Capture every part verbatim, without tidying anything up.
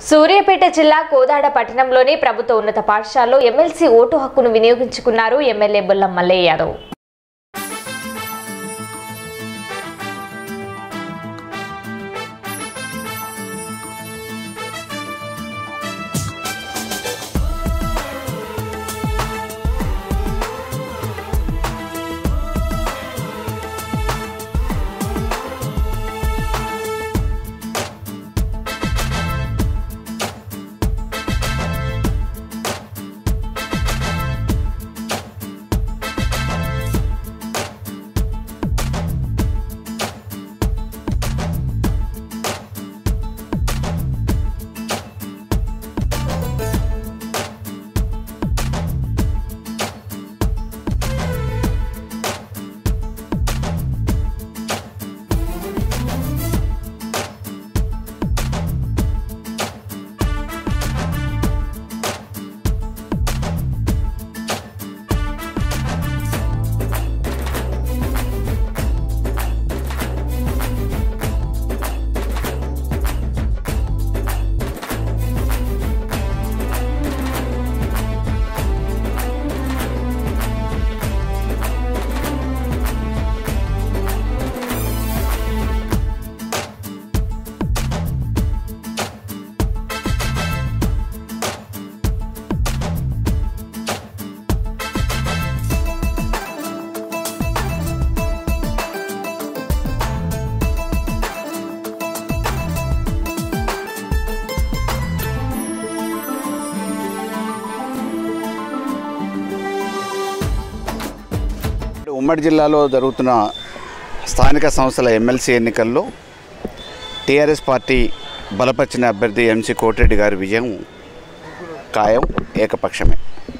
సూర్యాపేట జిల్లా కోదాడ పట్టణంలోని ప్రభుత్వ ఉన్నత పాఠశాలలో ఎమ్మెల్సీ ఓటు హక్కును వినియోగించుకున్నారు ఎమ్మెల్యే బొల్లం మల్లయ్య యాదవ్. ఉమ్మడి జిల్లాలో జరుగుతున్న స్థానిక సంస్థల ఎమ్మెల్సీ ఎన్నికల్లో టీఆర్ఎస్ పార్టీ బలపరిచిన అభ్యర్థి ఎంసీ కోటిరెడ్డి గారి విజయం ఖాయం, ఏకపక్షమే.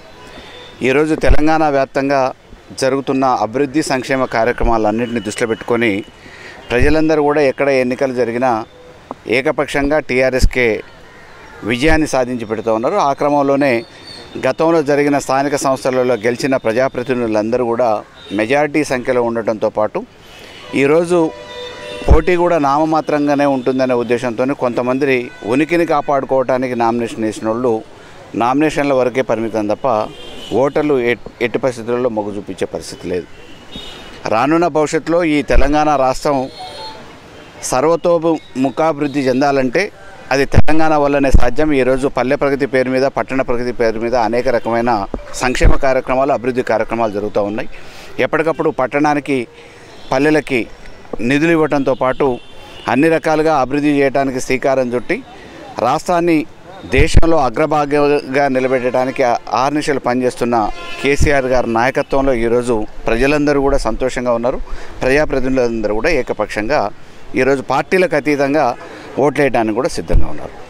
ఈరోజు తెలంగాణ వ్యాప్తంగా జరుగుతున్న అభివృద్ధి సంక్షేమ కార్యక్రమాలన్నింటినీ దృష్టిలో పెట్టుకొని ప్రజలందరూ కూడా ఎక్కడ ఎన్నికలు జరిగినా ఏకపక్షంగా టీఆర్ఎస్కే విజయాన్ని సాధించి పెడుతూ ఉన్నారు. ఆ క్రమంలోనే గతంలో జరిగిన స్థానిక సంస్థలలో గెలిచిన ప్రజాప్రతినిధులందరూ కూడా మెజారిటీ సంఖ్యలో ఉండటంతో పాటు ఈరోజు పోటీ కూడా నామమాత్రంగానే ఉంటుందనే ఉద్దేశంతో కొంతమంది ఉనికిని కాపాడుకోవడానికి నామినేషన్ వేసిన వాళ్ళు నామినేషన్ల వరకే పరిమితం తప్ప ఓటర్లు ఎట్టి పరిస్థితుల్లో మొగ్గు చూపించే పరిస్థితి లేదు. రానున్న భవిష్యత్తులో ఈ తెలంగాణ రాష్ట్రం సర్వతోముఖాభివృద్ధి చెందాలంటే అది తెలంగాణ వల్లనే సాధ్యం. ఈరోజు పల్లె ప్రగతి పేరు మీద, పట్టణ ప్రగతి పేరు మీద అనేక రకమైన సంక్షేమ కార్యక్రమాలు, అభివృద్ధి కార్యక్రమాలు జరుగుతూ ఉన్నాయి. ఎప్పటికప్పుడు పట్టణానికి, పల్లెలకి నిధులు ఇవ్వడంతో పాటు అన్ని రకాలుగా అభివృద్ధి చేయడానికి శ్రీకారం చుట్టి రాష్ట్రాన్ని దేశంలో అగ్రభాగంగా నిలబెట్టడానికి ఆర్నిశలు పనిచేస్తున్న కేసీఆర్ గారి నాయకత్వంలో ఈరోజు ప్రజలందరూ కూడా సంతోషంగా ఉన్నారు. ప్రజాప్రతినిధులందరూ కూడా ఏకపక్షంగా ఈరోజు పార్టీలకు అతీతంగా ఓట్లేయడానికి కూడా సిద్ధంగా ఉన్నారు.